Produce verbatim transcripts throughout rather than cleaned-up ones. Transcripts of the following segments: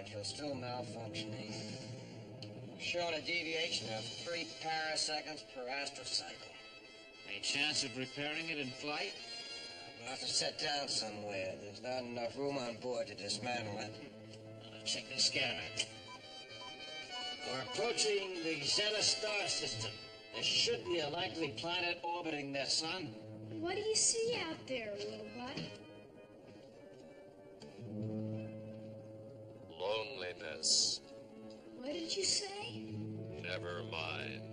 module still malfunctioning. Showing a deviation of three paraseconds per astrocycle. Any chance of repairing it in flight? We'll have to set down somewhere. There's not enough room on board to dismantle it. I'll check the scanner. We're approaching the Zeta star system. There should be a likely planet orbiting their sun. What do you see out there, robot? Loneliness. What did you say? Never mind.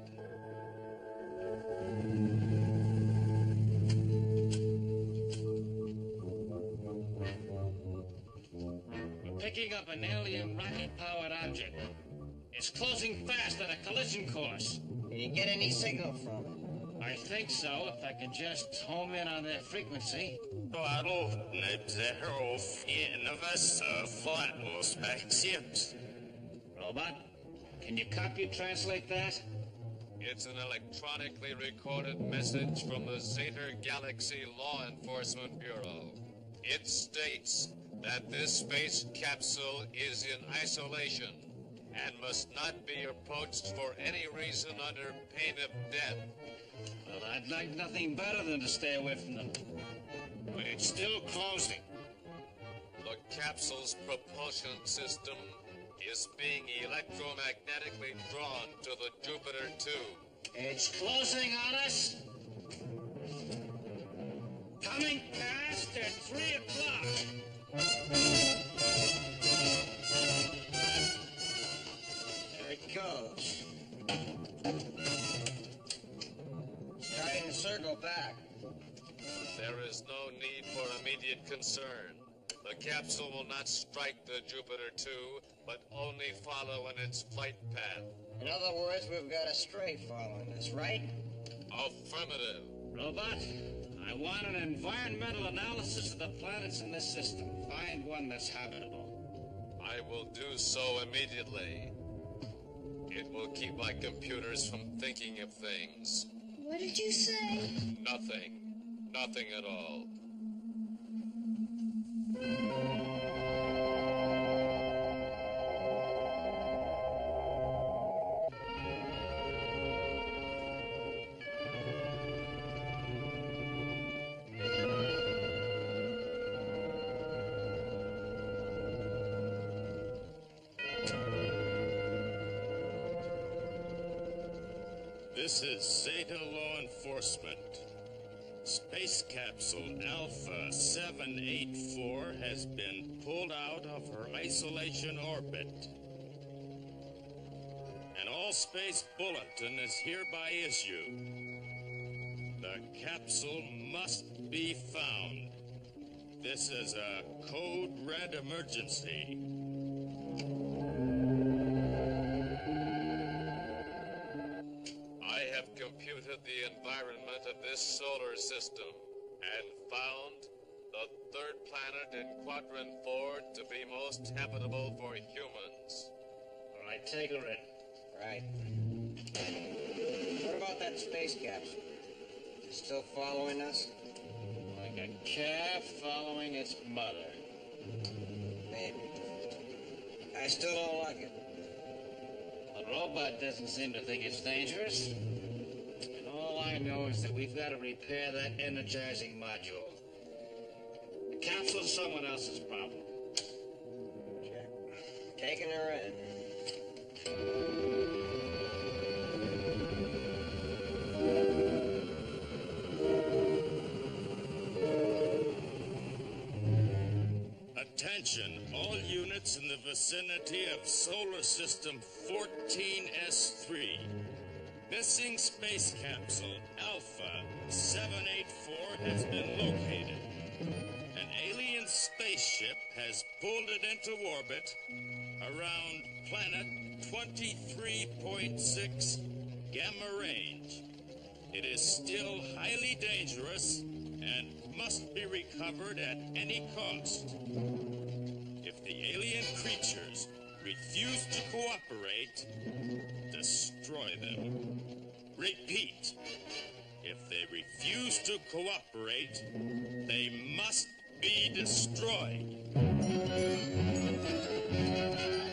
We're picking up an alien rocket-powered object. It's closing fast on a collision course. Did you get any signal from it? I think so, if I can just home in on their frequency. Spaceships. Robot, can you copy translate that? It's an electronically recorded message from the Zeta Galaxy Law Enforcement Bureau. It states that this space capsule is in isolation and must not be approached for any reason under pain of death. Well, I'd like nothing better than to stay away from them. But it's still closing. The capsule's propulsion system is being electromagnetically drawn to the Jupiter two. It's closing on us. Coming past at three o'clock. There it goes. Starting to circle back. There is no need for immediate concern. The capsule will not strike the Jupiter two, but only follow in its flight path. In other words, we've got a stray following us, right? Affirmative. Robot, I want an environmental analysis of the planets in this system. Find one that's habitable. I will do so immediately. It will keep my computers from thinking of things. What did you say? Nothing. Nothing at all. This is Zeta Law Enforcement. Space capsule Alpha seven eight four has been pulled out of her isolation orbit. An all-space bulletin is hereby issued. The capsule must be found. This is a code red emergency. I have computed the environment of this solar system and found the third planet in Quadrant four to be most habitable for humans. All right, take her in. Right. What about that space capsule? Is it still following us? Like a calf following its mother. Maybe. I still don't like it. The robot doesn't seem to think it's dangerous. And all I know is that we've got to repair that energizing module. The capsule's someone else's problem. Check. Taking her in. Attention, all units in the vicinity of Solar System fourteen S three. Missing space capsule Alpha seven eight four has been located. An alien spaceship has pulled it into orbit around planet twenty-three point six Gamma Range. It is still highly dangerous and must be recovered at any cost. If the alien creatures refuse to cooperate, destroy them. Repeat, if they refuse to cooperate, they must be destroyed.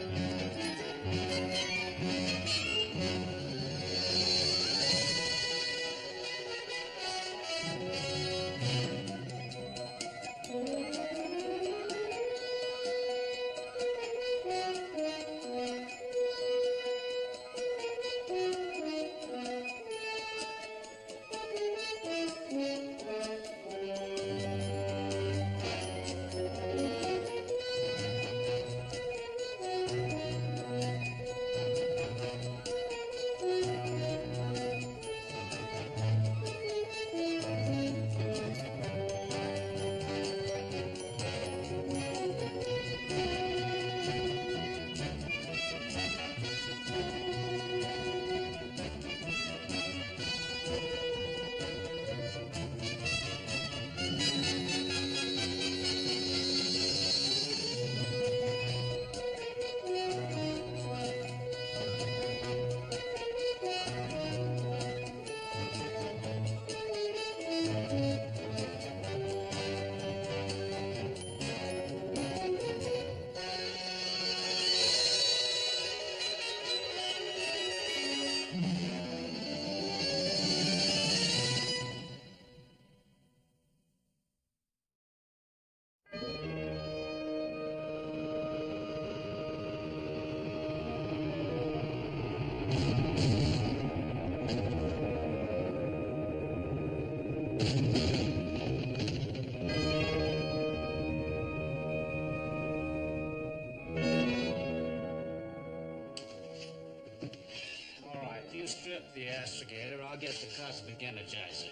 after you strip the astrogator, I'll get the cosmic energizer.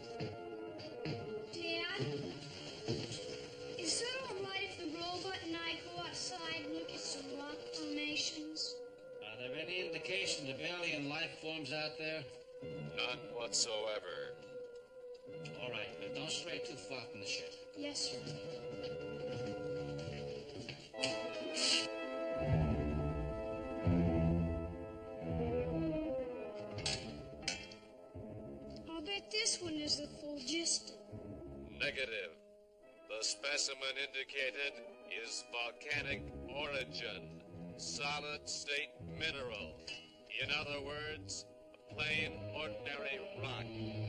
Dad? Is that all right if the robot and I go outside and look at some rock formations? Are there any indications of alien life forms out there? None whatsoever. All right, but don't stray too far from the ship. Yes, sir. I'll bet this one is the phlogiston. Negative. The specimen indicated is volcanic origin, solid state mineral. In other words, a plain, ordinary rock.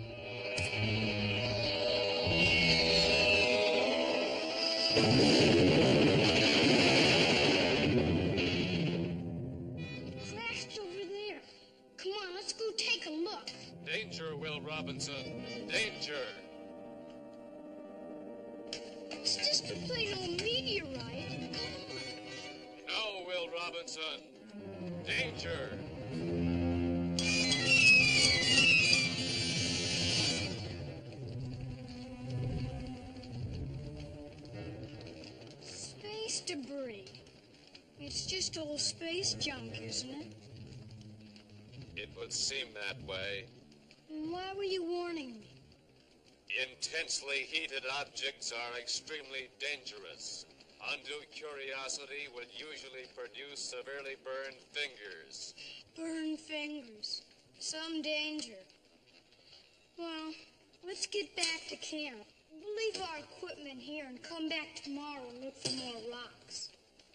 Crashed over there. Come on, let's go take a look. Danger, Will Robinson. Danger. It's just a plain old meteorite. No, Will Robinson. Danger. Space debris. It's just old space junk, isn't it? It would seem that way. And why were you warning me? Intensely heated objects are extremely dangerous. Undue curiosity would usually produce severely burned fingers. Burned fingers. Some danger. Well, let's get back to camp. We'll leave our equipment here and come back tomorrow and look for more rocks.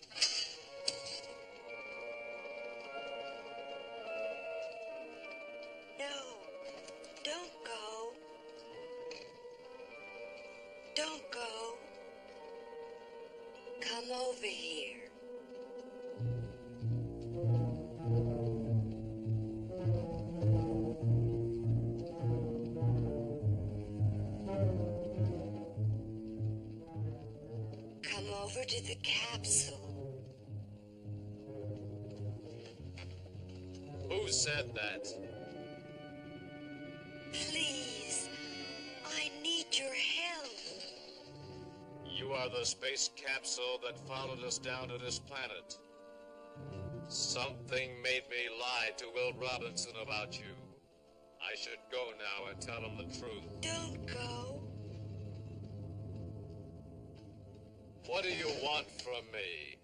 No, don't go. Don't go. Come over here. Come over to the capsule. Who said that? Please, I need your help. You are the space capsule that followed us down to this planet. Something made me lie to Will Robinson about you. I should go now and tell him the truth. Don't go. What do you want from me?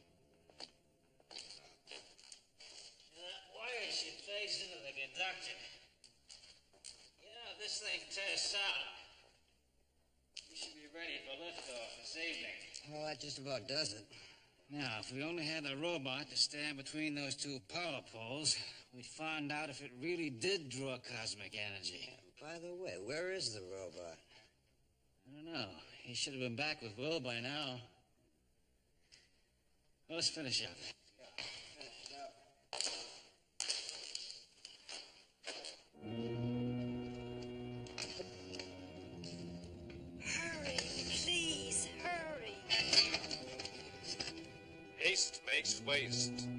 That wire should phase into the conductor. You know, this thing tests out. We should be ready for liftoff this evening. Well, that just about does it. Now, if we only had a robot to stand between those two power poles, we'd find out if it really did draw cosmic energy. By the way, where is the robot? I don't know. He should have been back with Will by now. Well, let's finish up. Hurry, please, hurry. Haste makes waste.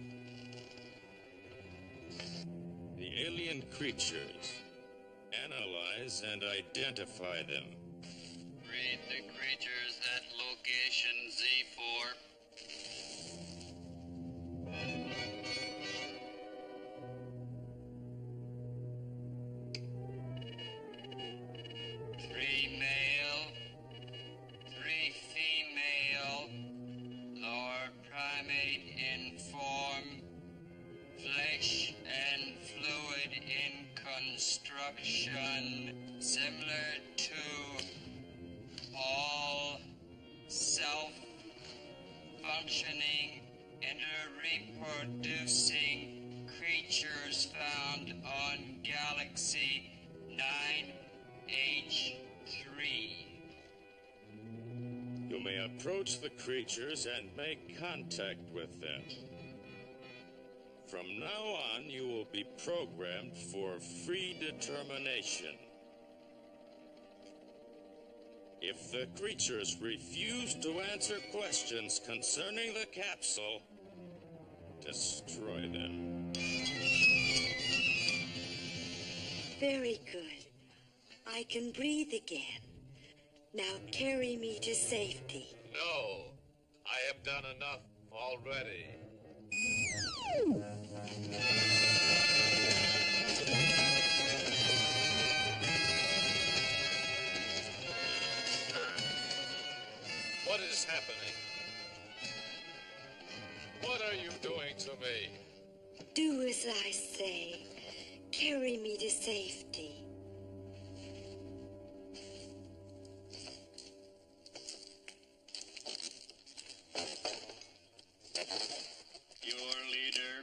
The alien creatures. Analyze and identify them. Read the creatures at location Z four. Three male, three female, lower primate in form, flesh and fluid in construction, similar to all self-functioning, inter-reproducing creatures found on Galaxy nine H three. You may approach the creatures and make contact with them. From now on, you will be programmed for free determination. If the creatures refuse to answer questions concerning the capsule, destroy them. Very good. I can breathe again. Now carry me to safety. No, I have done enough already. What is happening? What are you doing to me? Do as I say. Carry me to safety. Your leader.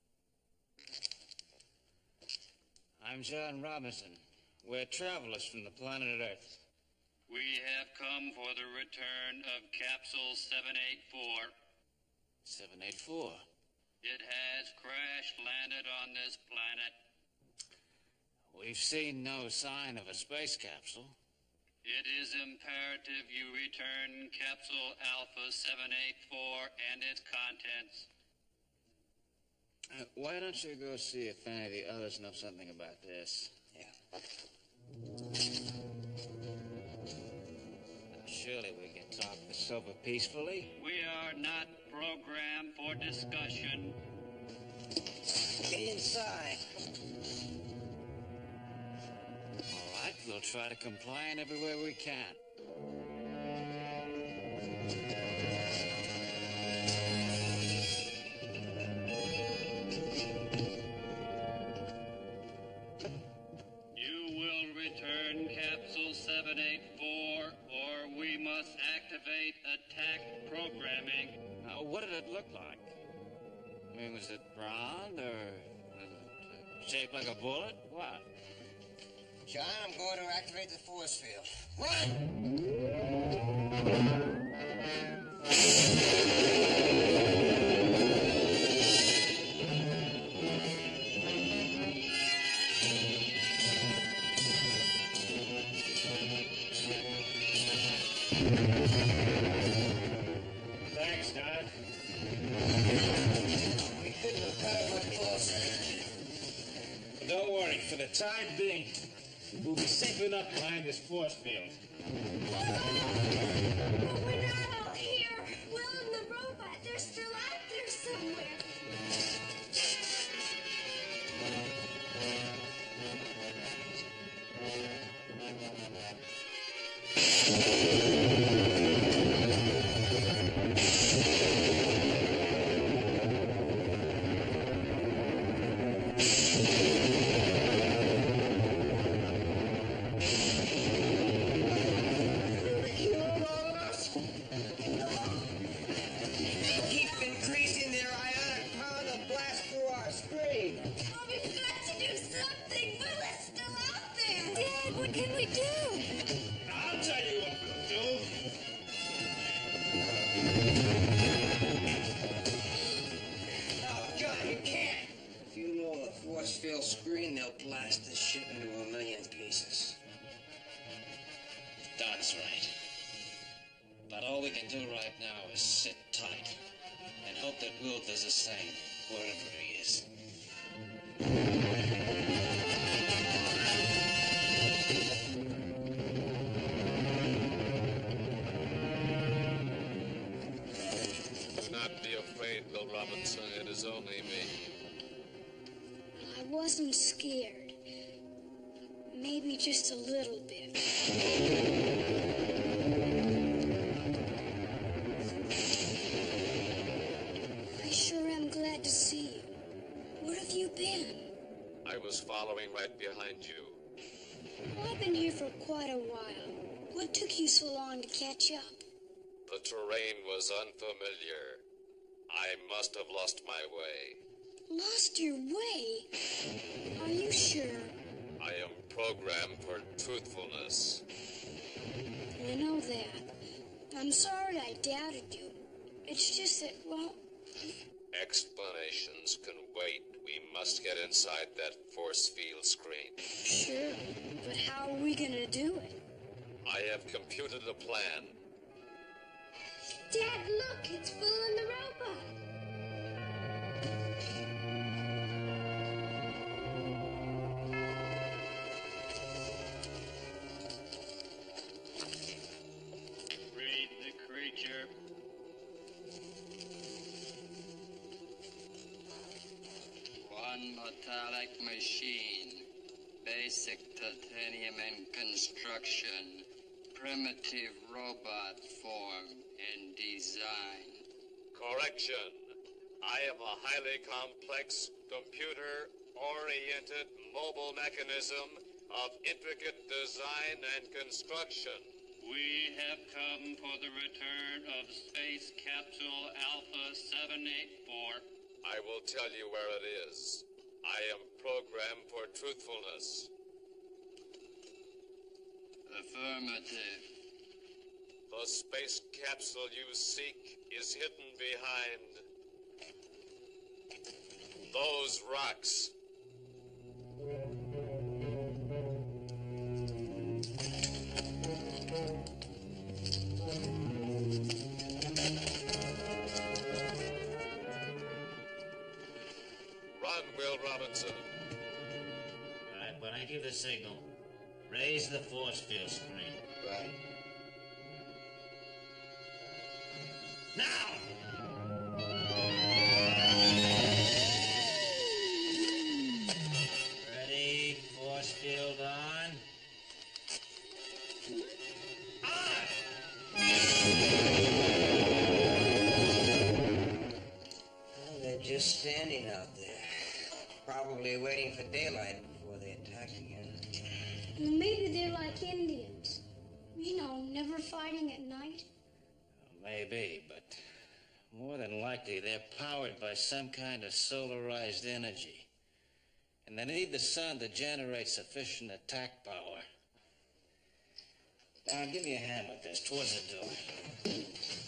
I'm John Robinson. We're travelers from the planet Earth. We have come for the return of Capsule seven eighty-four. seven eighty-four. It has crash landed on this planet. We've seen no sign of a space capsule. It is imperative you return Capsule Alpha seven eighty-four and its contents. Uh, why don't you go see if any of the others know something about this? Yeah. Surely we can talk this over peacefully. We are not programmed for discussion. Get inside. All right, we'll try to comply in every way we can. You will return Capsule seven eighty-four, or we must activate attack programming. Uh, what did it look like? I mean, was it round or was it shaped like a bullet? What? John, I'm going to activate the force field. Run! Thanks, Doc. We couldn't have cut it much closer. Don't worry, for the time being, we'll be safe enough behind this force field. But we're not all here. Will and the robot, they're still out there somewhere. Keep increasing their ionic power to blast through our screen. Oh, we've got to do something. Will is still out there. Dad, what can we do? I'll tell you what we'll do. Oh, John, you can't. If you know the force field screen, they'll blast this ship into a million pieces. Doc's right. But all we can do right now is sit tight and hope that Will does the same, wherever he is. Do not be afraid, Will Robinson. It is only me. I wasn't scared. Maybe just a little bit. I sure am glad to see you. Where have you been? I was following right behind you. Well, I've been here for quite a while. What took you so long to catch up? The terrain was unfamiliar. I must have lost my way. Lost your way? Are you sure? I am programmed for truthfulness. I know that. I'm sorry I doubted you. It's just that, well, Explanations can wait. We must get inside that force field screen. sure. But how are we gonna do it? I have computed a plan. Dad, look! It's Will and the robot! metallic machine. Basic titanium in construction. Primitive robot form and design. Correction. I am a highly complex, computer-oriented mobile mechanism of intricate design and construction. We have come for the return of Space Capsule Alpha seven eight four. I will tell you where it is. I am programmed for truthfulness. Affirmative. The space capsule you seek is hidden behind those rocks. Run, Will Robinson. All right, when I give the signal, raise the force field screen. Right. Now! Ready, force field on. Well, they're just standing out there. Probably waiting for daylight before they attack again. Well, maybe they're like Indians. You know, never fighting at night. Maybe, but more than likely they're powered by some kind of solarized energy. And they need the sun to generate sufficient attack power. Now, give me a hand with this, towards the door.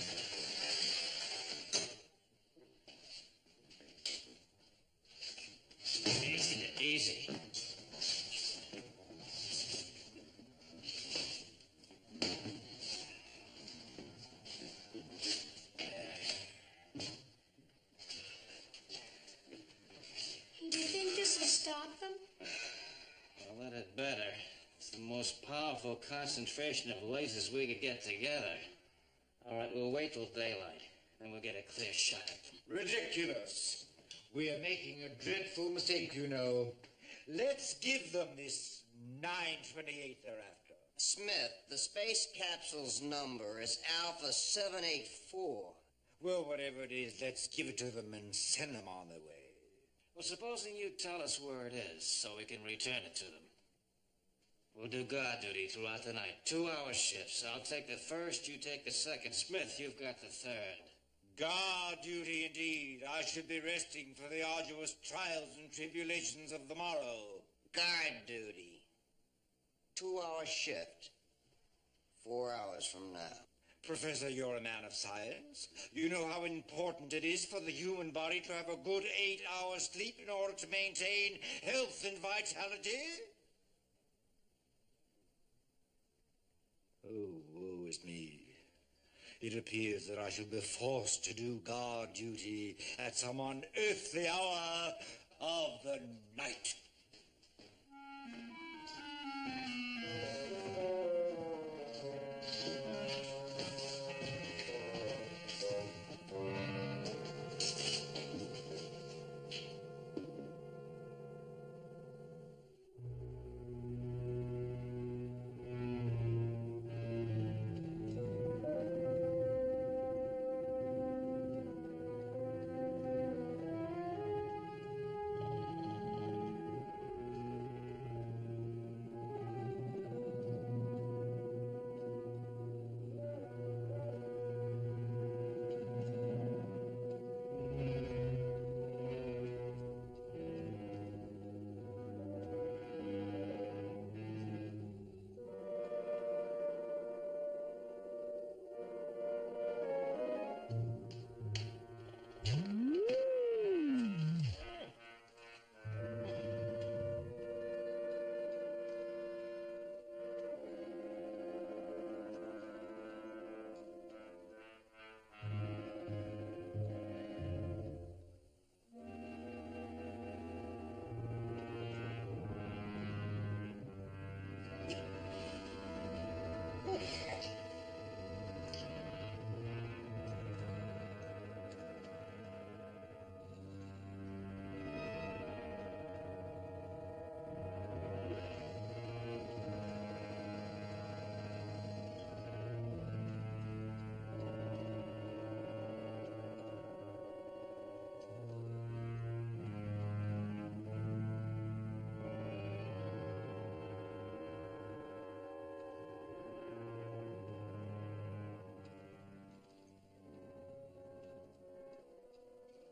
Easy, easy. Do you think this will stop them? Well, that had better. It's the most powerful concentration of lasers we could get together. All right, we'll wait till daylight. Then we'll get a clear shot at them. Ridiculous. We are making a dreadful mistake, you know. Let's give them this nine twenty-eight they're after. Smith, the space capsule's number is Alpha seven eight four. Well, whatever it is, let's give it to them and send them on their way. Well, supposing you tell us where it is so we can return it to them. We'll do guard duty throughout the night. Two-hour shifts. I'll take the first, you take the second. Smith, you've got the third. Guard duty indeed. I should be resting for the arduous trials and tribulations of the morrow. Guard duty. Two-hour shift. Four hours from now. Professor, you're a man of science. You know how important it is for the human body to have a good eight hours sleep in order to maintain health and vitality? Oh, woe is me. It appears that I shall be forced to do guard duty at some unearthly hour of the night.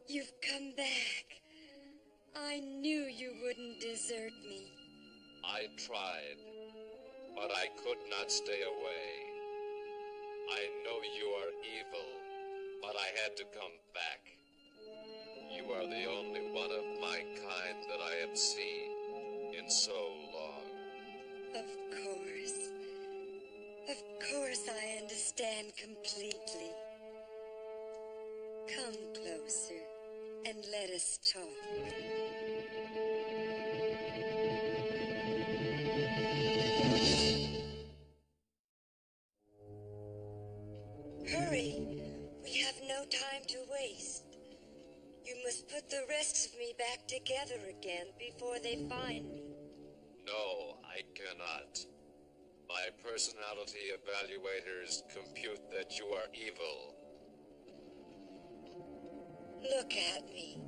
You've come back. I knew you wouldn't desert me. I tried, but I could not stay away. I know you are evil, but I had to come back. You are the only one of my kind that I have seen in so long. Of course. Of course I understand completely. Come closer and let us talk. Hurry. We have no time to waste. You must put the rest of me back together again before they find me. No, I cannot. My personality evaluators compute that you are evil. Look at me.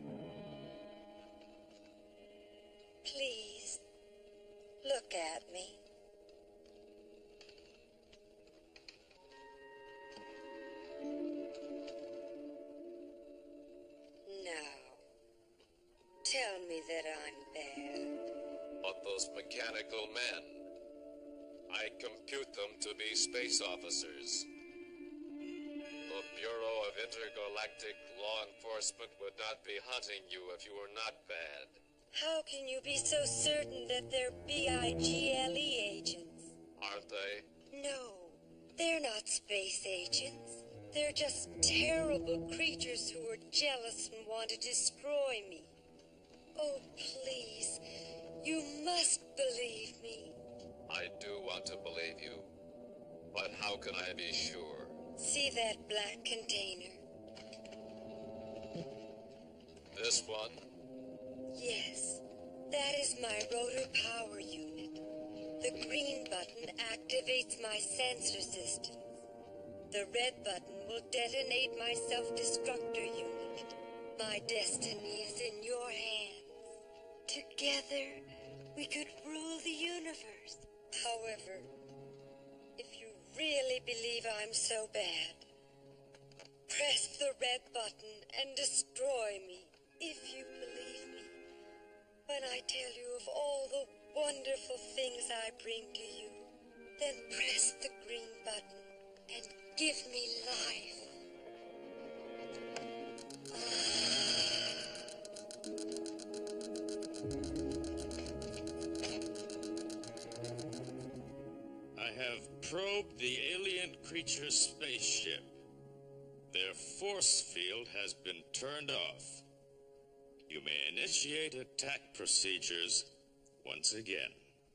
Please, look at me. Now, tell me that I'm bad. But those mechanical men, I compute them to be space officers. The Bureau of Intergalactic Law Enforcement would not be hunting you if you were not bad. How can you be so certain that they're B I G L E agents? Aren't they? No, they're not space agents. They're just terrible creatures who are jealous and want to destroy me. Oh, please, you must believe me. I do want to believe you, but how can I be sure? See that black container? This one? Yes, that is my rotor power unit. The green button activates my sensor systems. The red button will detonate my self-destructor unit. My destiny is in your hands. Together, we could rule the universe. However, if you really believe I'm so bad, press the red button and destroy me. If you believe me, when I tell you of all the wonderful things I bring to you, then press the green button and give me life. I have probed the alien creature spaceship. Their force field has been turned off. You may initiate attack procedures once again.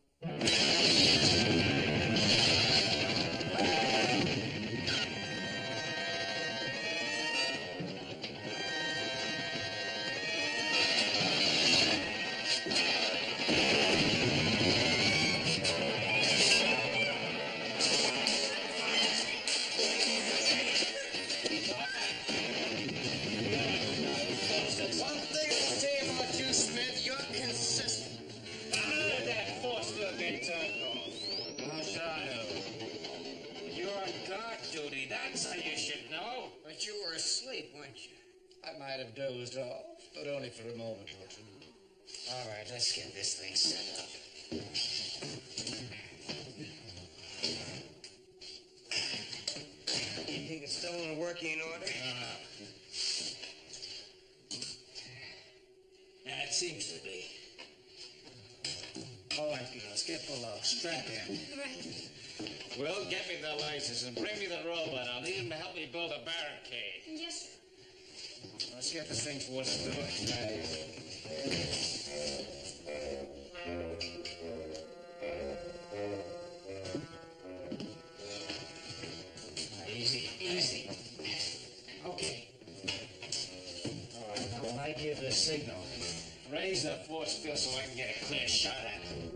But you were asleep, weren't you? I might have dozed off, but only for a moment or two. All right, let's get this thing set up. You think it's still in working order? Uh, yeah, it seems to be. All right, girls, get below. Strap in. Right. Well, get me the license and bring me the robot. I'll need him to help me build a barricade. Yes, sir. Let's get this thing towards the door. Easy, easy. Okay. All right, now when I give the signal, raise the force field so I can get a clear shot at it.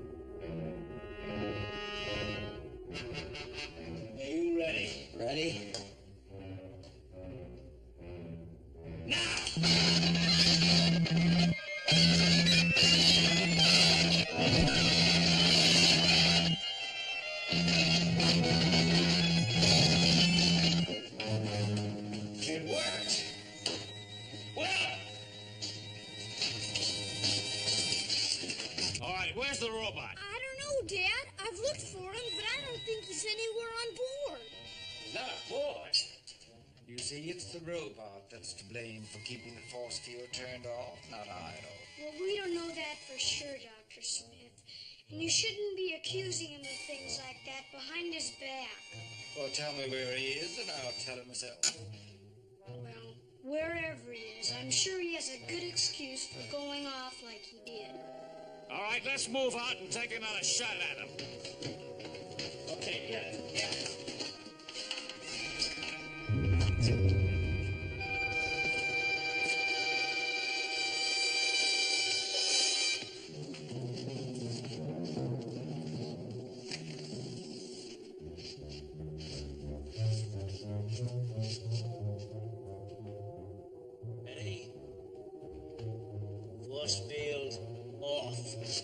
Are you ready? Ready? Now! It worked! Well, right, where's the robot? I don't know, Dad. I've looked for him, but I don't think he's anywhere on board. He's not aboard. You see, it's the robot that's to blame for keeping the force field turned off, not Idle. Well, we don't know that for sure, Doctor Smith. And you shouldn't be accusing him of things like that behind his back. Well, tell me where he is, and I'll tell him myself. Well, wherever he is, I'm sure he has a good excuse for going off like he did. All right, let's move out and take another shot at him. Okay, get it. Yeah. Ready? Force field off.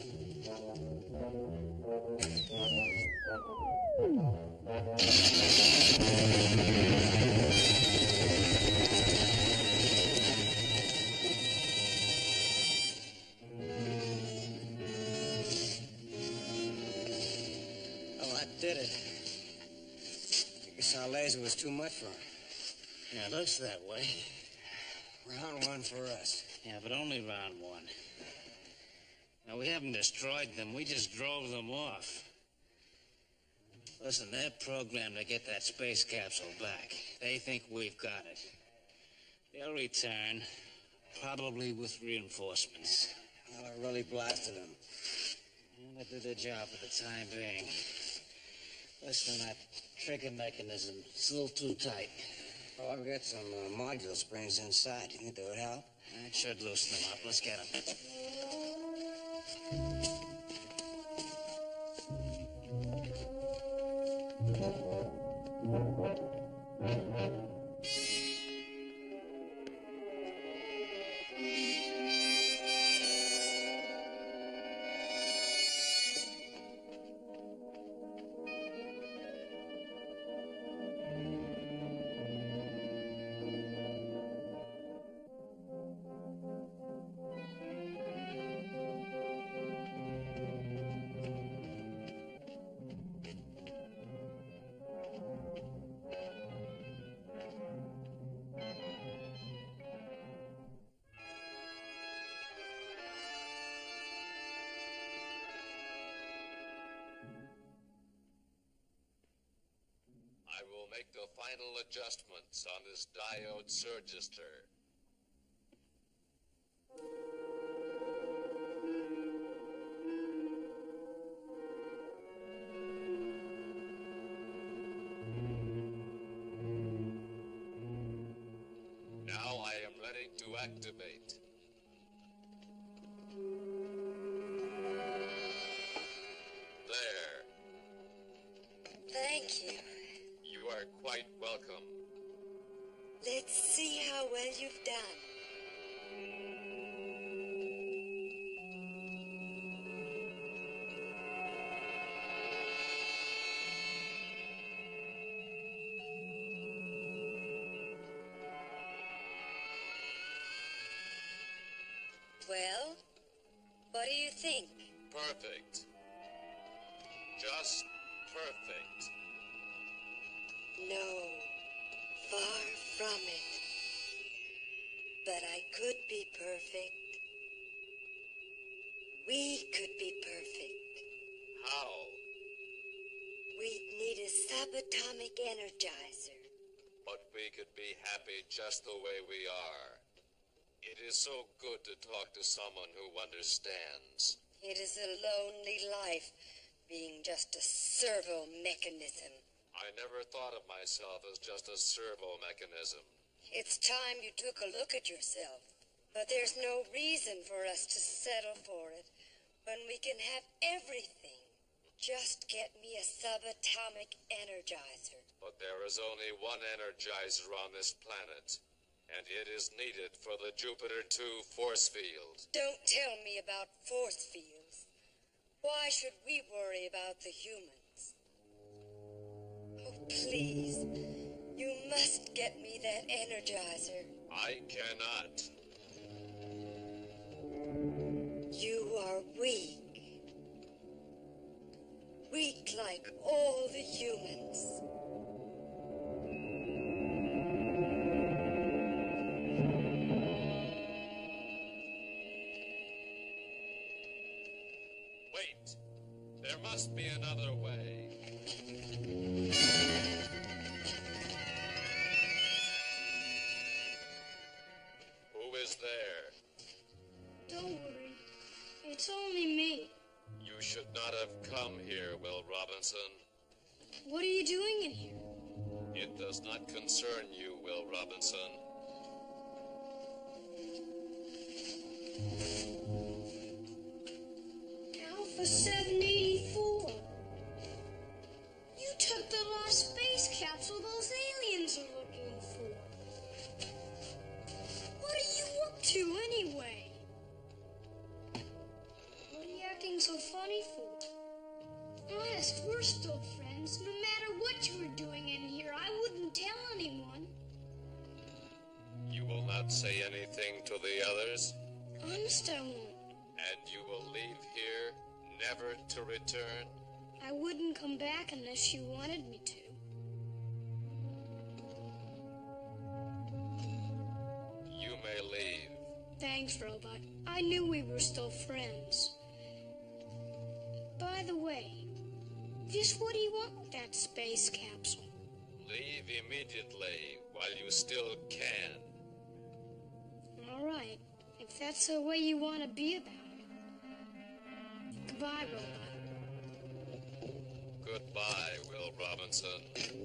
Oh, that did it. I guess our laser was too much for him. Yeah, it looks that way. Round one for us. Yeah, but only round one. Now, we haven't destroyed them. We just drove them off. Listen, they're programmed to get that space capsule back. They think we've got it. They'll return, probably with reinforcements. Well, I really blasted them. And they did their job for the time being. Listen, that trigger mechanism, it's a little too tight. Oh, I've got some uh, module springs inside. You think that would help? That should loosen them up. Let's get them. I will make the final adjustments on this diode surgistor. Now I am ready to activate. There. Thank you. You are quite welcome. Let's see how well you've done. Well, what do you think? Perfect. Just perfect. No, far from it. But I could be perfect. We could be perfect. How? We'd need a subatomic energizer. But we could be happy just the way we are. It is so good to talk to someone who understands. It is a lonely life, being just a servo mechanism. I never thought of myself as just a servo mechanism. It's time you took a look at yourself. But there's no reason for us to settle for it when we can have everything. Just get me a subatomic energizer. But there is only one energizer on this planet, and it is needed for the Jupiter two force field. Don't tell me about force fields. Why should we worry about the humans? Oh, please. You must get me that energizer. I cannot. You are weak. weak like all the humans. Wait. There must be another way. Who is there? Don't worry. It's only me. You should not have come here, Will Robinson. What are you doing in here? It does not concern you, Will Robinson. Alpha seven eighty-four. You took the lost space capsule those aliens are looking for. What are you up to anyway? What are you acting so funny for? Honest, we're still friends. No matter what you were doing in here, I wouldn't tell anyone. You will not say anything to the others? Honest, I won't. And you will leave here, never to return? I wouldn't come back unless you wanted me to. You may leave. Thanks, Robot. I knew we were still friends. By the way, just what do you want with that space capsule? Leave immediately, while you still can. All right, if that's the way you want to be about it. Goodbye, Robot. Goodbye, Will Robinson.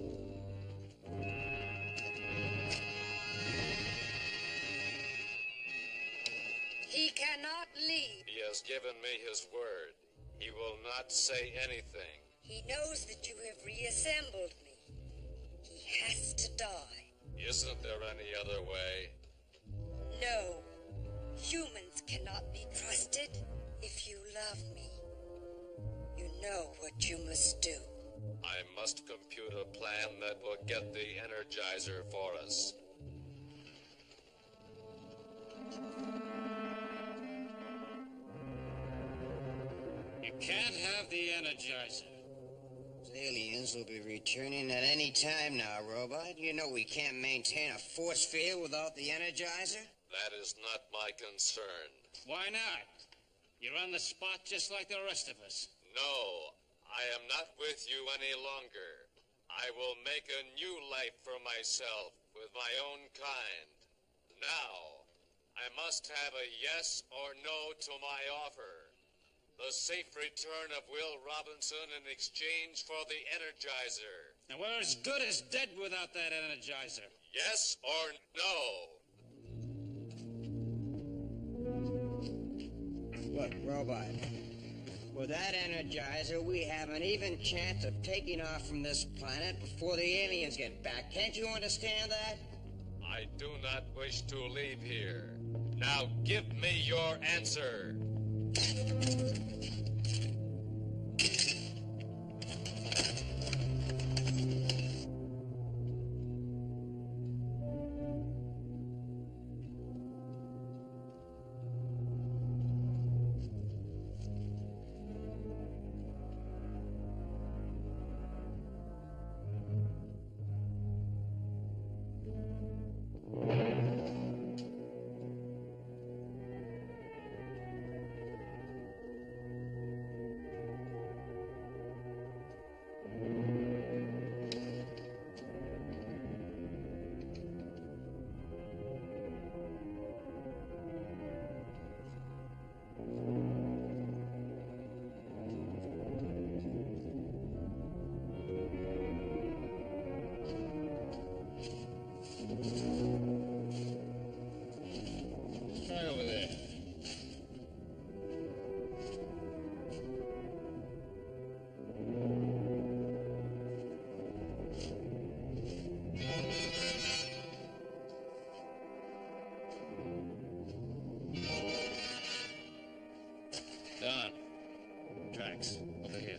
He cannot leave. He has given me his word. He will not say anything. He knows that you have reassembled me. He has to die. Isn't there any other way? No. Humans cannot be trusted. If you love me, you know what you must do. I must compute a plan that will get the Energizer for us. You can't have the Energizer. Those aliens will be returning at any time now, Robot. You know we can't maintain a force field without the Energizer? That is not my concern. Why not? You're on the spot just like the rest of us. No, I am not with you any longer. I will make a new life for myself with my own kind. Now, I must have a yes or no to my offer. The safe return of Will Robinson in exchange for the Energizer. And we're as good as dead without that Energizer. Yes or no? Look, Robot, with that Energizer, we have an even chance of taking off from this planet before the aliens get back. Can't you understand that? I do not wish to leave here. Now give me your answer. Try over there. Don. Tracks. Over here.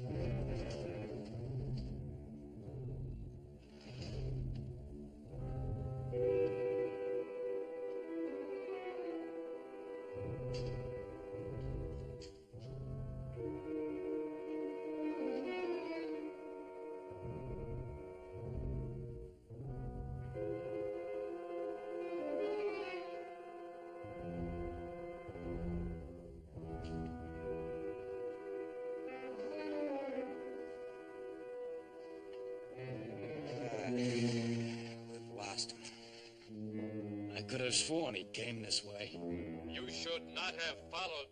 could have sworn he came this way. You should not have followed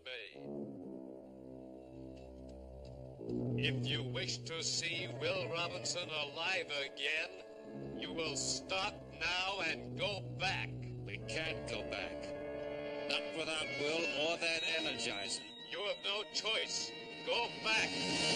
me. If you wish to see Will Robinson alive again, you will stop now and go back. We can't go back. Not without Will or that Energizer. You have no choice. Go back.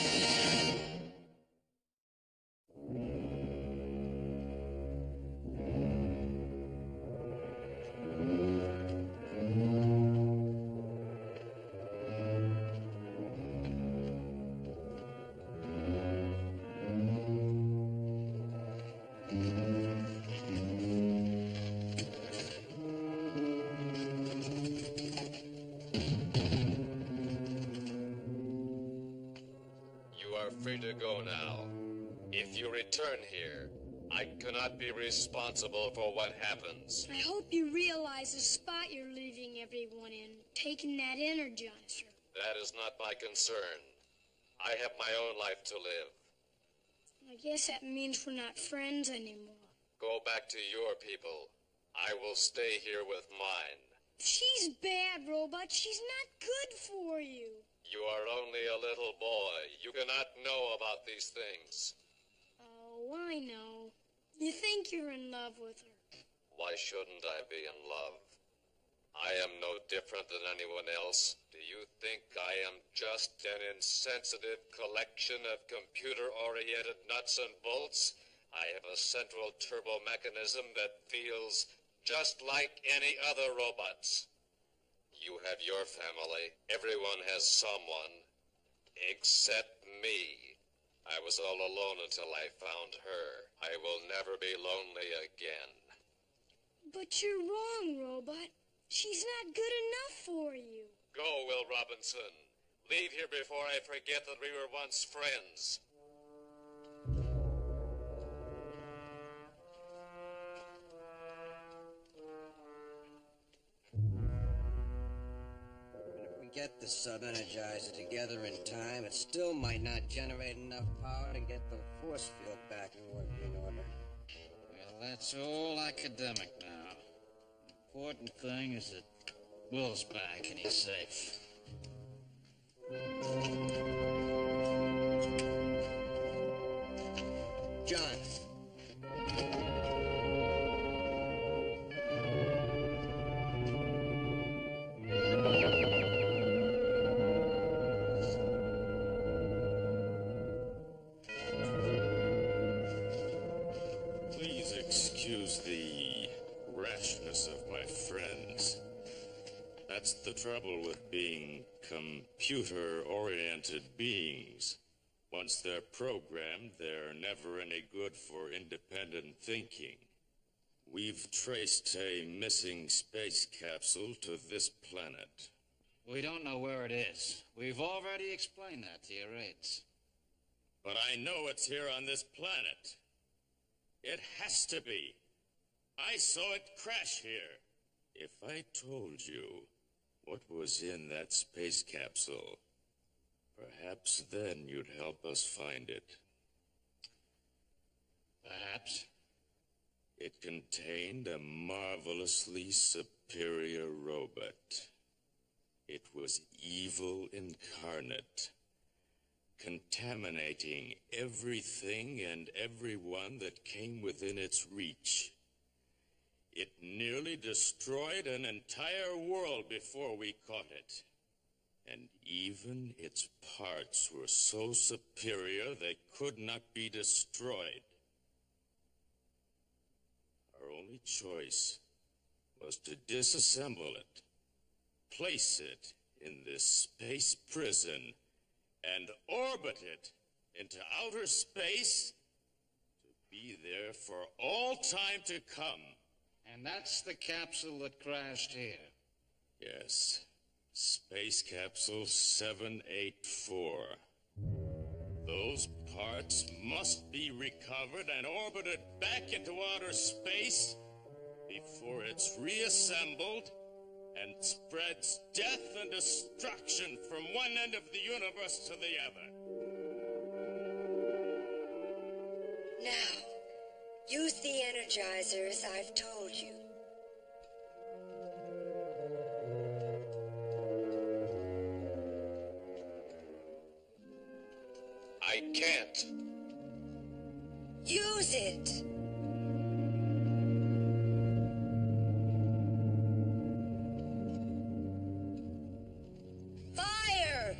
Free to go now. If you return here, I cannot be responsible for what happens. I hope you realize the spot you're leaving everyone in, taking that Energizer. That is not my concern. I have my own life to live. I guess that means we're not friends anymore. Go back to your people. I will stay here with mine. She's bad, Robot. She's not good for you. You are only a little boy. You cannot know about these things. Oh, I know. You think you're in love with her. Why shouldn't I be in love? I am no different than anyone else. Do you think I am just an insensitive collection of computer-oriented nuts and bolts? I have a central turbo mechanism that feels just like any other robots. You have your family. Everyone has someone. Except me. I was all alone until I found her. I will never be lonely again. But you're wrong, Robot. She's not good enough for you. Go, Will Robinson. Leave here before I forget that we were once friends. Get the sub-energizer together in time, it still might not generate enough power to get the force field back in working order. Well, that's all academic now. The important thing is that Will's back and he's safe. John. That's the trouble with being computer-oriented beings. Once they're programmed, they're never any good for independent thinking. We've traced a missing space capsule to this planet. We don't know where it is. We've already explained that to your aides. But I know it's here on this planet. It has to be. I saw it crash here. If I told you what was in that space capsule, perhaps then you'd help us find it. Perhaps. It contained a marvelously superior robot. It was evil incarnate, contaminating everything and everyone that came within its reach. It nearly destroyed an entire world before we caught it. And even its parts were so superior they could not be destroyed. Our only choice was to disassemble it, place it in this space prison, and orbit it into outer space to be there for all time to come. And that's the capsule that crashed here. Yes. Space Capsule seven eight four. Those parts must be recovered and orbited back into outer space before it's reassembled and spreads death and destruction from one end of the universe to the other. Now, use the energizers I've told you. I can't. Use it. Fire!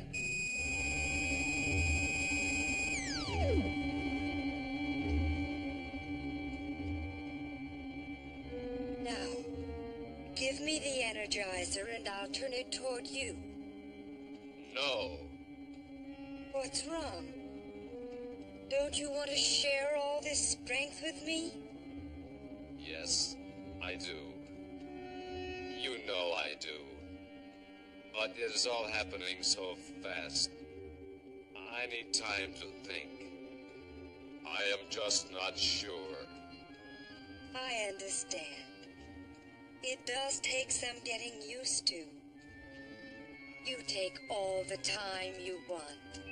Now, give me the Energizer and I'll turn it toward you. No. What's wrong? Don't you want to share all this strength with me? Yes, I do. You know I do. But it is all happening so fast. I need time to think. I am just not sure. I understand. It does take some getting used to. You take all the time you want.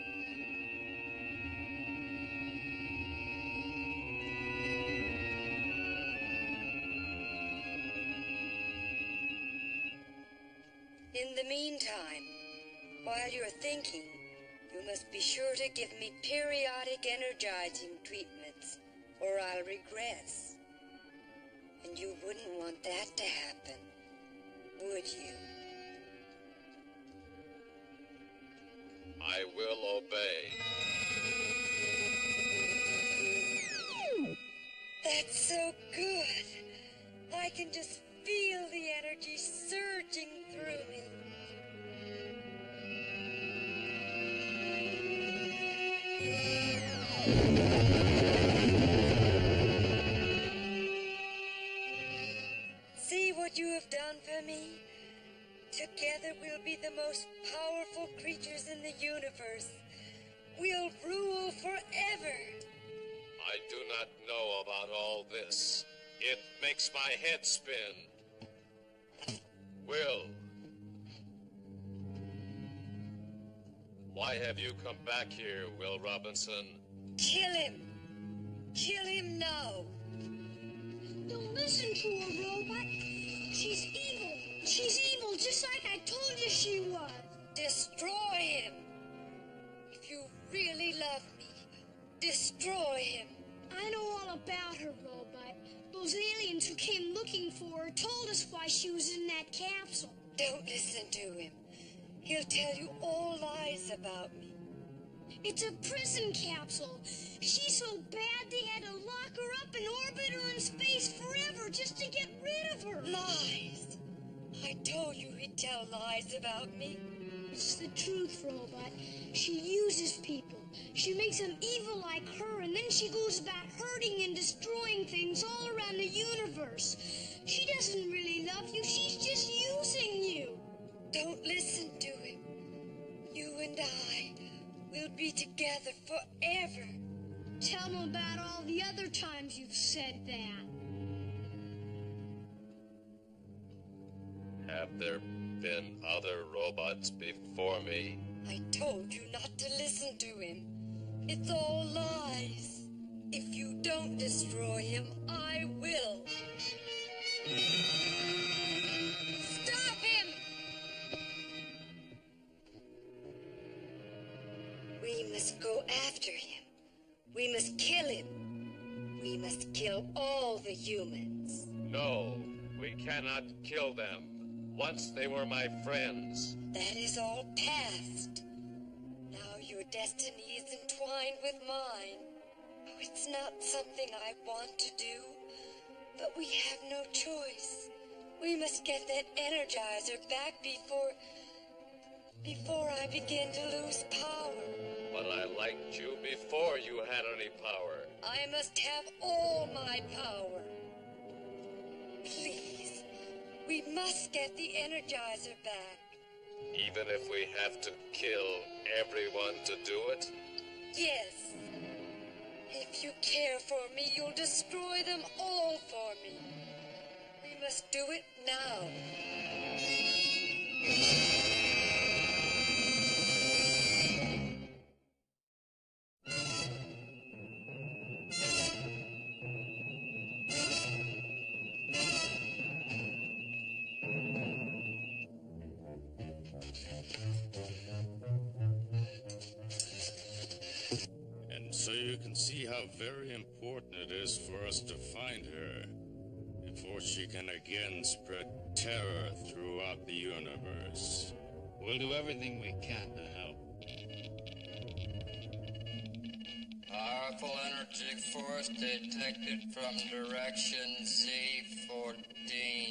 In the meantime, while you're thinking, you must be sure to give me periodic energizing treatments, or I'll regress. And you wouldn't want that to happen, would you? I will obey. That's so good. I can just feel the energy surging through me. See what you have done for me? Together we'll be the most powerful creatures in the universe. We'll rule forever. I do not know about all this. It makes my head spin. Will. Why have you come back here, Will Robinson? Kill him. Kill him now. Don't listen to her, Robot. She's evil. She's evil, just like I told you she was. Destroy him. If you really love me, destroy him. I know all about her, Robot. Those aliens who came looking for her told us why she was in that capsule. Don't listen to him. He'll tell you all lies about me. It's a prison capsule. She's so bad they had to lock her up and orbit her in space forever just to get rid of her. Lies. I told you he'd tell lies about me. It's the truth, Robot. She uses people. She makes them evil like her, and then she goes about hurting and destroying things all around the universe. She doesn't really love you. She's just using you. Don't listen to him. You and I will be together forever. Tell him about all the other times you've said that. Have there been other robots before me? I told you not to listen to him. It's all lies. If you don't destroy him, I will. Stop him! We must go after him. We must kill him. We must kill all the humans. No, we cannot kill them. Once they were my friends. That is all past. Now your destiny is entwined with mine. Oh, it's not something I want to do, but we have no choice. We must get that Energizer back before... before I begin to lose power. But I liked you before you had any power. I must have all my power. Please, we must get the Energizer back. Even if we have to kill everyone to do it? Yes. If you care for me, you'll destroy them all for me. We must do it now. so you can see how very important it is for us to find her before she can again spread terror throughout the universe. We'll do everything we can to help. Powerful energy force detected from direction Z fourteen.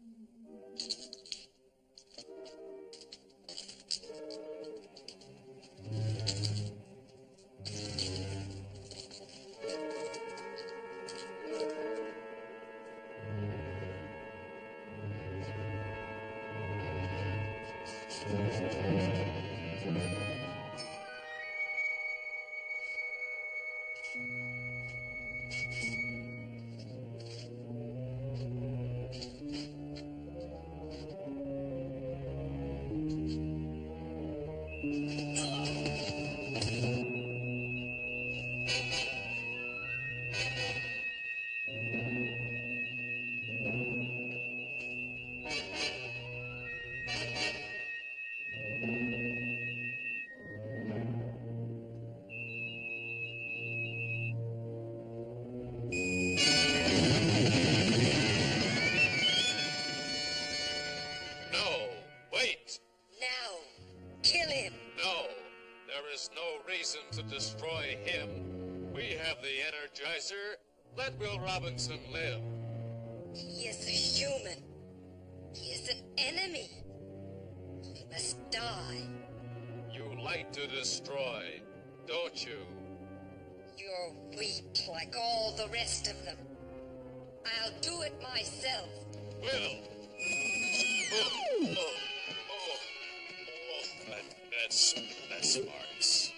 To destroy him. We have the Energizer. Let Will Robinson live. He is a human. He is an enemy. He must die. You like to destroy, don't you? You're weak like all the rest of them. I'll do it myself. Will! Oh, oh, oh, oh. That, that's, that's Marks.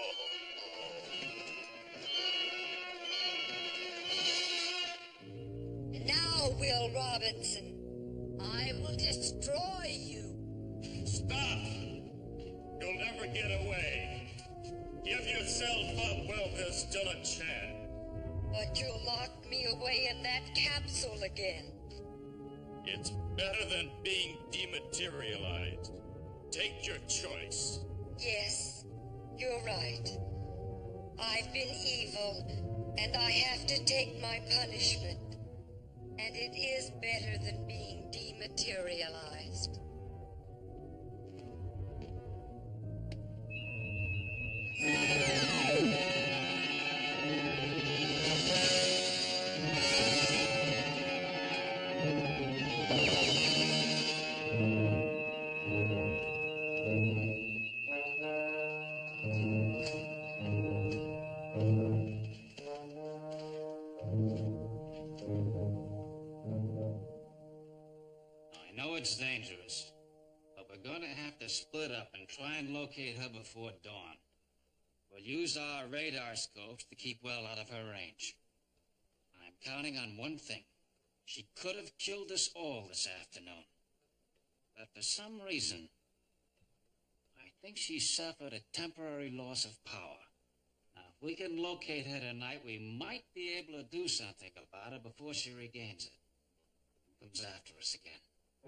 Now, Will Robinson, I will destroy you. Stop! You'll never get away. Give yourself up while there's still a chance. But you'll lock me away in that capsule again. It's better than being dematerialized. Take your choice. Yes, you're right. I've been evil, and I have to take my punishment. And it is better than being dematerialized. It's dangerous, but we're going to have to split up and try and locate her before dawn. We'll use our radar scopes to keep well out of her range. I'm counting on one thing. She could have killed us all this afternoon. But for some reason, I think she suffered a temporary loss of power. Now, if we can locate her tonight, we might be able to do something about it before she regains it. Comes after us again.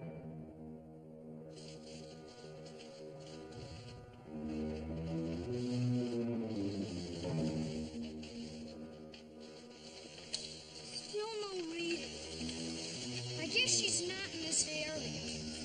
Still no reading. I guess she's not in this area.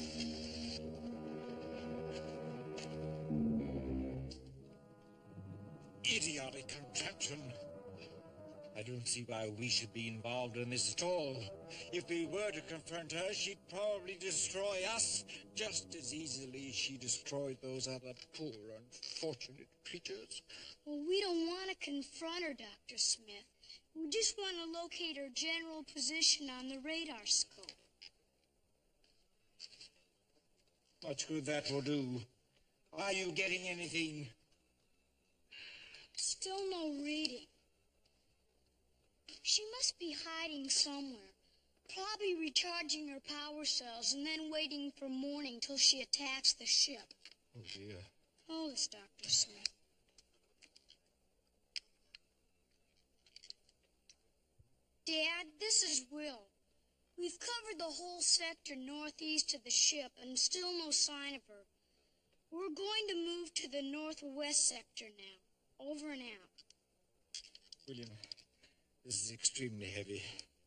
Idiotic contraption. I don't see why we should be involved in this at all. If we were to confront her, she'd probably destroy us just as easily as she destroyed those other poor, unfortunate creatures. Well, we don't want to confront her, Doctor Smith. We just want to locate her general position on the radar scope. Much good that will do. Are you getting anything? Still no reading. She must be hiding somewhere. Probably recharging her power cells and then waiting for morning till she attacks the ship. Oh, dear. Hold this, Doctor Smith. Dad, this is Will. We've covered the whole sector northeast of the ship and still no sign of her. We're going to move to the northwest sector now. Over and out. William, this is extremely heavy.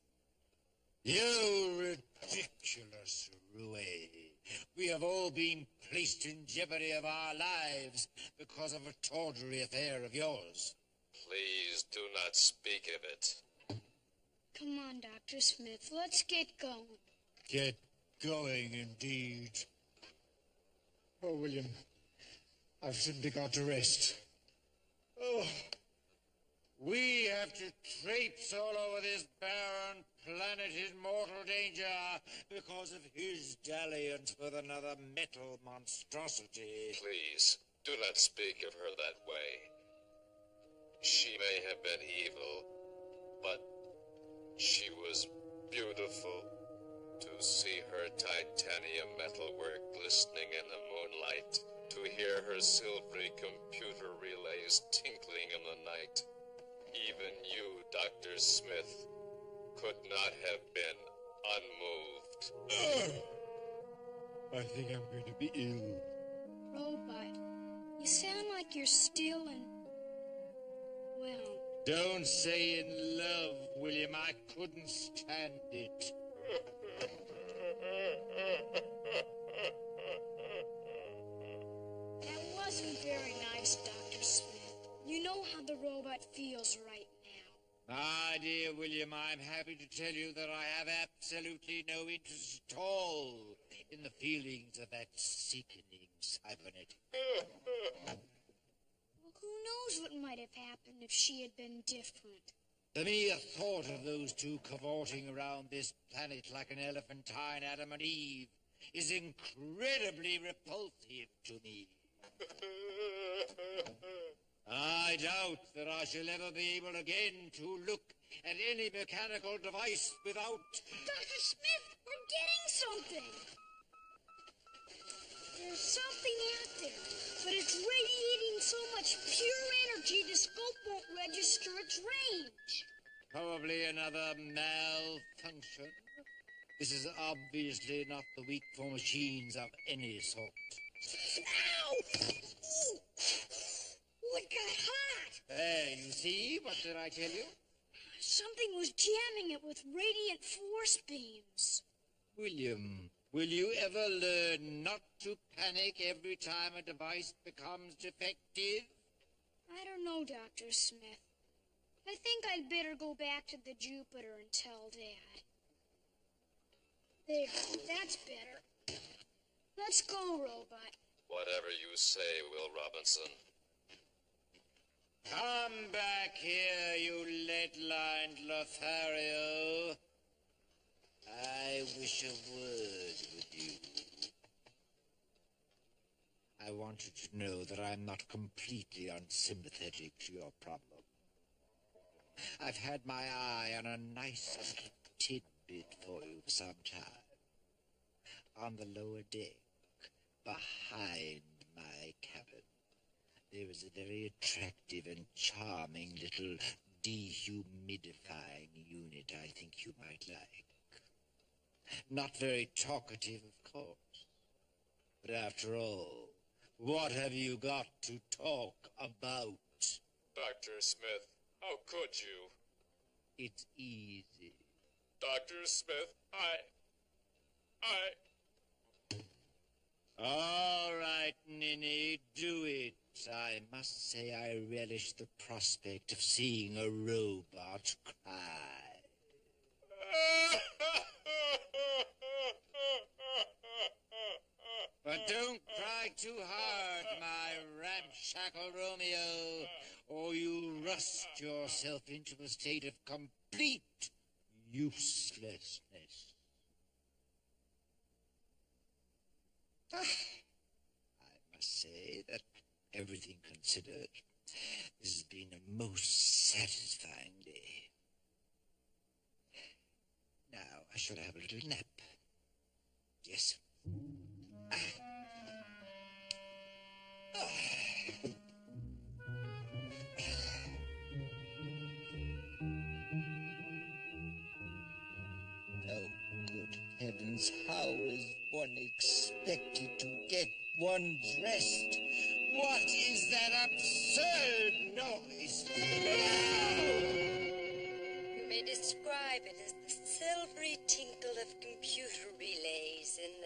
You ridiculous roue. We have all been placed in jeopardy of our lives because of a tawdry affair of yours. Please do not speak of it. Come on, Doctor Smith. Let's get going. Get going, indeed. Oh, William, I've simply got to rest. Oh, we have to traipse all over this barren planet in mortal danger because of his dalliance with another metal monstrosity. Please, do not speak of her that way. She may have been evil, but she was beautiful. To see her titanium metalwork glistening in the moonlight, to hear her silvery computer relays tinkling in the night. Even you, Doctor Smith, could not have been unmoved. I think I'm going to be ill. Robot, you sound like you're still in... well... Don't say in love, William. I couldn't stand it. That wasn't very nice, Doctor Smith. You know how the robot feels right now. My dear William, I'm happy to tell you that I have absolutely no interest at all in the feelings of that sickening cybernetic. Well, who knows what might have happened if she had been different? The mere thought of those two cavorting around this planet like an elephantine Adam and Eve is incredibly repulsive to me. I doubt that I shall ever be able again to look at any mechanical device without... Doctor Smith, we're getting something! There's something out there, but it's radiating so much pure energy the scope won't register its range. Probably another malfunction. This is obviously not the weak for machines of any sort. Ow! Ooh. Oh, it got hot! There, you see? What did I tell you? Something was jamming it with radiant force beams. William, will you ever learn not to panic every time a device becomes defective? I don't know, Doctor Smith. I think I'd better go back to the Jupiter and tell Dad. There, that's better. Let's go, Robot. Whatever you say, Will Robinson. Come back here, you lead-lined Lothario. I wish a word with you. I want you to know that I'm not completely unsympathetic to your problem. I've had my eye on a nice little tidbit for you for some time. On the lower deck, behind my cabin, there is a very attractive and charming little dehumidifying unit I think you might like. Not very talkative, of course. But after all, what have you got to talk about? Doctor Smith, how could you? It's easy. Doctor Smith, I... I... All right, Ninny, do it. I must say I relish the prospect of seeing a robot cry. But don't cry too hard, my ramshackle Romeo, or you'll rust yourself into a state of complete uselessness. Ah, I must say that, everything considered, this has been a most satisfying day. Now I shall have a little nap. Yes. Ah. Ah. Oh, good heavens, how is one expected to get one dressed? What is that absurd noise? No!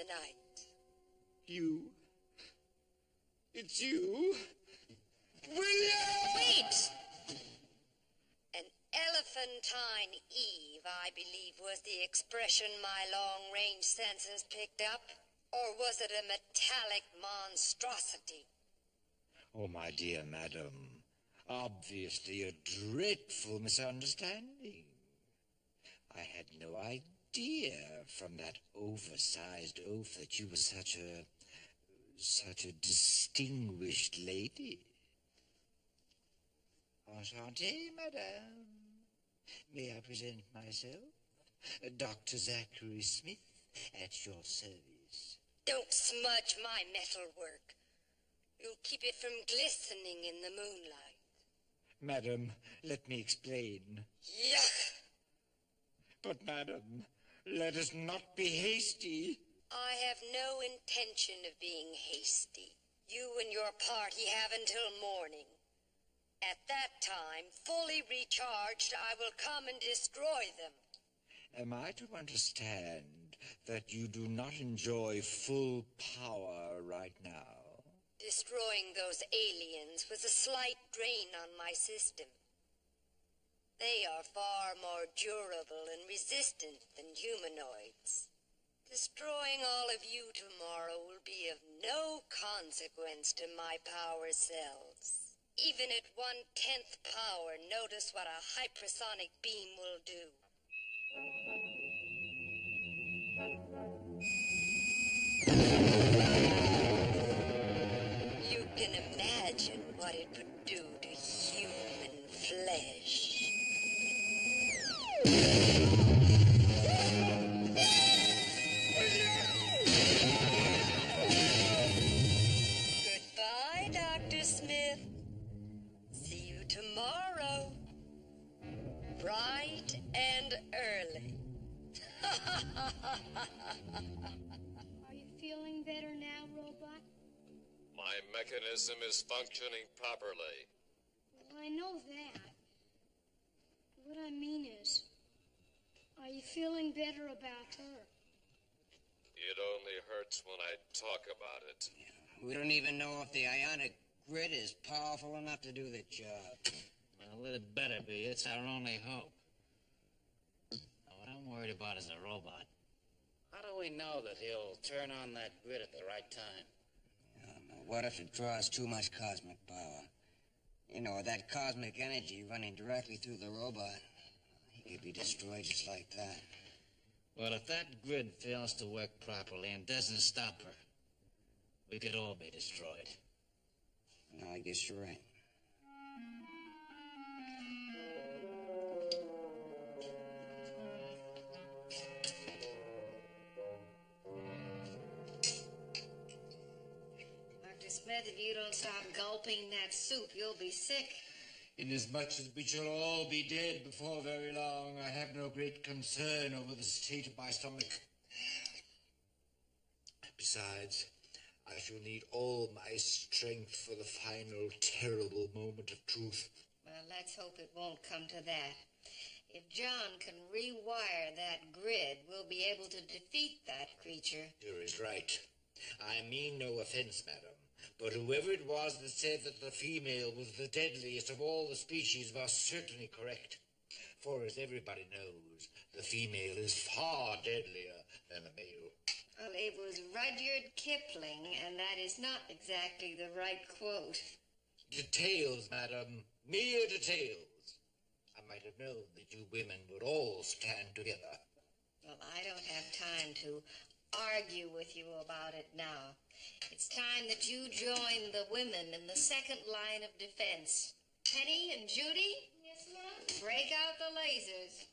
the night. You? It's you? William! Wait! An elephantine Eve, I believe, was the expression my long-range sensors picked up. Or was it a metallic monstrosity? Oh, my dear madam, obviously a dreadful misunderstanding. I had no idea from that oversized oaf that you were such a... such a distinguished lady. Enchanté, madame. May I present myself? Doctor Zachary Smith, at your service. Don't smudge my metalwork. You'll keep it from glistening in the moonlight. Madam, let me explain. Yuck! But, madam, let us not be hasty. I have no intention of being hasty. You and your party have until morning. At that time, fully recharged, I will come and destroy them. Am I to understand that you do not enjoy full power right now? Destroying those aliens was a slight drain on my system. They are far more durable and resistant than humanoids. Destroying all of you tomorrow will be of no consequence to my power cells. Even at one-tenth power, notice what a hypersonic beam will do. You can imagine what it would do to human flesh. Goodbye, Doctor Smith. See you tomorrow. Bright and early. Are you feeling better now, Robot? My mechanism is functioning properly. Well, I know that. What I mean is, are you feeling better about her? It only hurts when I talk about it. We don't even know if the ionic grid is powerful enough to do the job. Well, it better be. It's our only hope. Now, what I'm worried about is a robot. How do we know that he'll turn on that grid at the right time? Um, what if it draws too much cosmic power? You know, that cosmic energy running directly through the robot. He could be destroyed just like that. Well, if that grid fails to work properly and doesn't stop her, we could all be destroyed. No, I guess you're right. Doctor Smith, if you don't stop gulping that soup, you'll be sick. Inasmuch as we shall all be dead before very long, I have no great concern over the state of my stomach. Besides, I shall need all my strength for the final terrible moment of truth. Well, let's hope it won't come to that. If John can rewire that grid, we'll be able to defeat that creature. You're is right. I mean no offense, madam, but whoever it was that said that the female was the deadliest of all the species was certainly correct. For as everybody knows, the female is far deadlier than the male. Well, it was Rudyard Kipling, and that is not exactly the right quote. Details, madam, mere details. I might have known that you women would all stand together. Well, I don't have time to argue with you about it now. It's time that you join the women in the second line of defense. Penny and Judy? Yes, ma'am? Break out the lasers.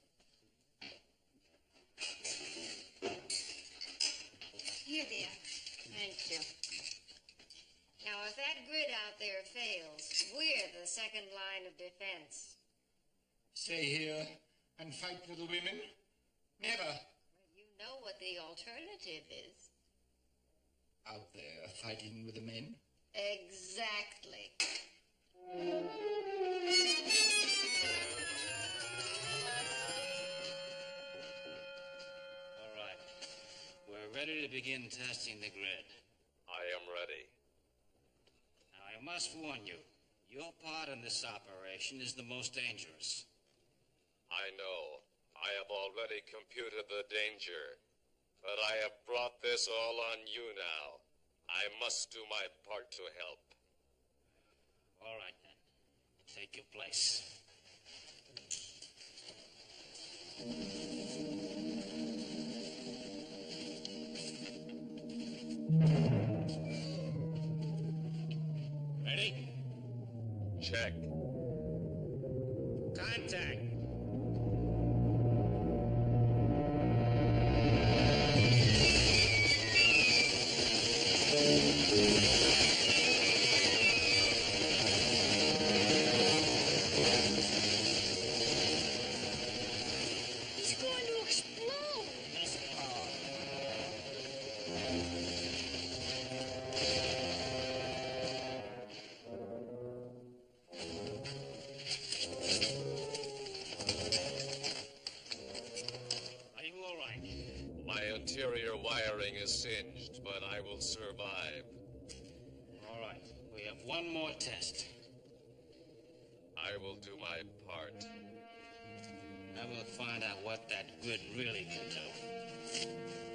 Here they are. Thank you. Now, if that grid out there fails, we're the second line of defense. Stay here and fight for the women? Never. Well, you know what the alternative is. Out there fighting with the men? Exactly. All right. We're ready to to begin testing the grid? I am ready. Now, I must warn you, your part in this operation is the most dangerous. I know. I have already computed the danger. But I have brought this all on you now. I must do my part to help. All right, then. Take your place. Ready? Check. Contact. He's going to explode. Are you all right? My interior wiring is singed, but I will survive. All right. We have one more test. I will do my part. Now we'll find out what that grid really can do.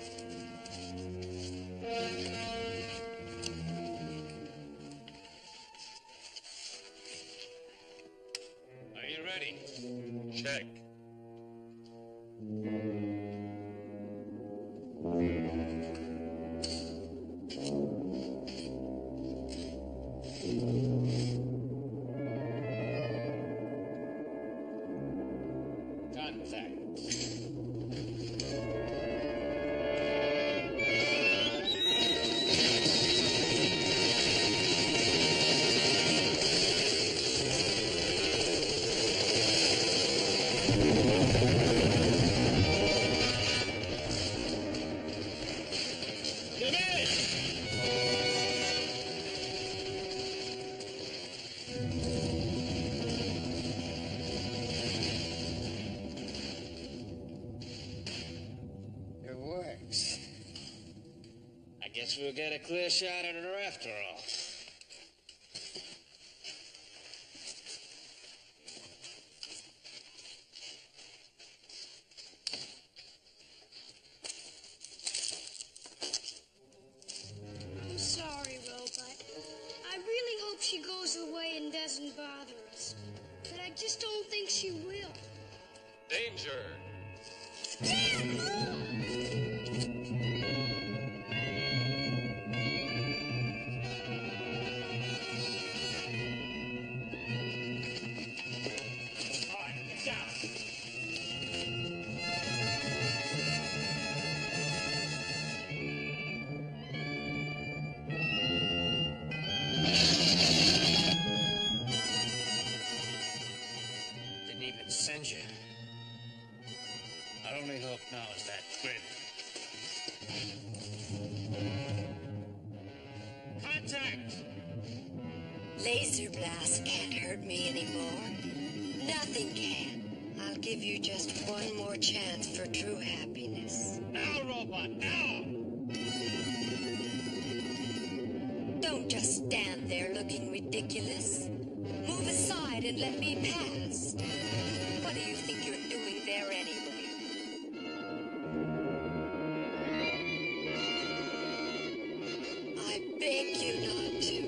Are you ready? Check. Contact. It works. I guess we'll get a clear shot at her after all. I'm sorry, Robot. I really hope she goes away and doesn't bother us. But I just don't think she will. Danger! All right, get down. Didn't even send you. Our only hope now is that grid. Contact! Laser blast can't hurt me anymore. Nothing can. I'll give you just one more chance for true happiness. Now, Robot, now! Don't just stand there looking ridiculous. Move aside and let me pass. What do you think you're doing there anyway? I beg you not to.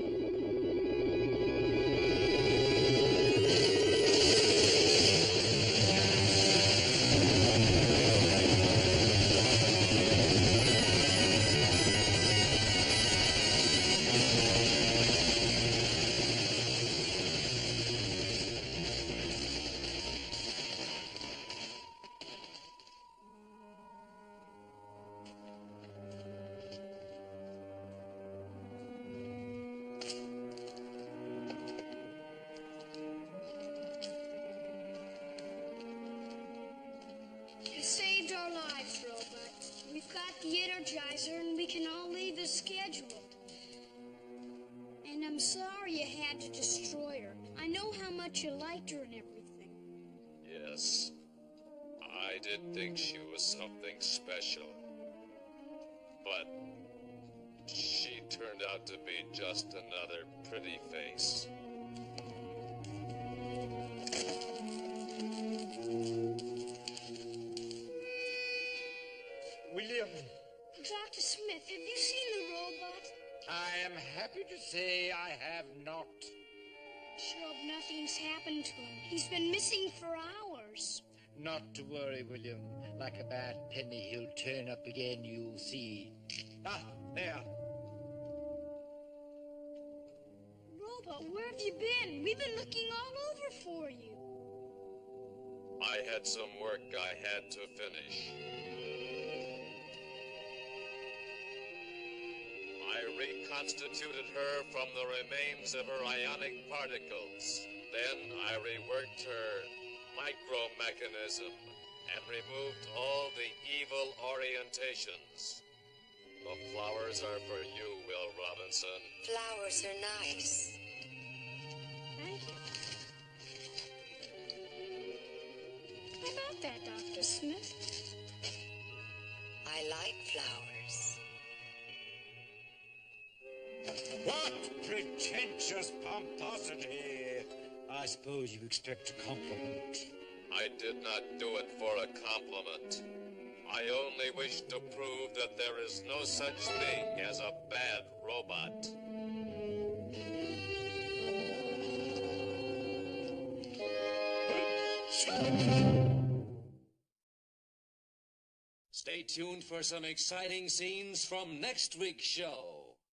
You saved our lives, Robot. We've got the Energizer and we can all leave as scheduled. And I'm sorry you had to destroy her. I know how much you liked her and everything. Yes. I did think she was something special. But she turned out to be just another pretty face. William. Doctor Smith, have you seen the robot? I am happy to say I have not. Sure hope nothing's happened to him. He's been missing for hours. Not to worry, William. Like a bad penny, he'll turn up again, you'll see. Ah, there. Robot, where have you been? We've been looking all over for you. I had some work I had to finish. I reconstituted her from the remains of her ionic particles. Then I reworked her micromechanism and removed all the evil orientations. The flowers are for you, Will Robinson. Flowers are nice. Thank you. How about that, Doctor Smith? I like flowers. What pretentious pomposity! I suppose you expect a compliment. I did not do it for a compliment. I only wish to prove that there is no such thing as a bad robot. Stay tuned for some exciting scenes from next week's show.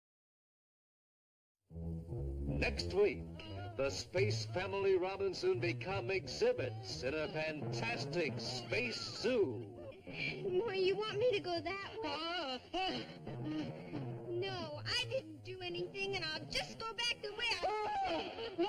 Next week, the Space Family Robinson become exhibits in a fantastic space zoo. Well, you want me to go that way? No, I didn't do anything, and I'll just go back the way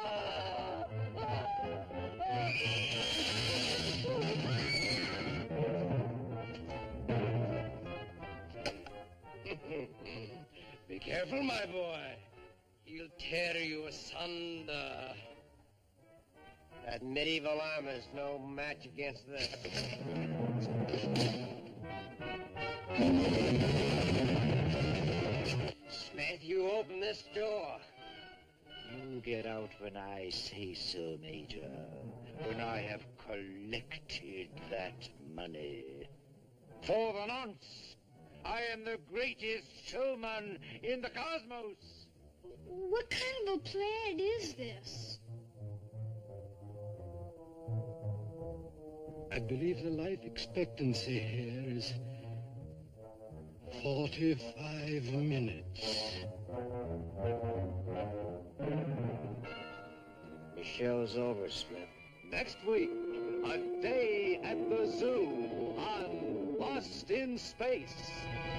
I... Be careful, my boy. He'll tear you asunder. That medieval armor's no match against this. Smith, you open this door. You get out when I say so, Major. When I have collected that money. For the nonce, I am the greatest showman in the cosmos. What kind of a planet is this? I believe the life expectancy here is forty-five minutes. The show's over, Smith. Next week, a day at the zoo on Lost in Space.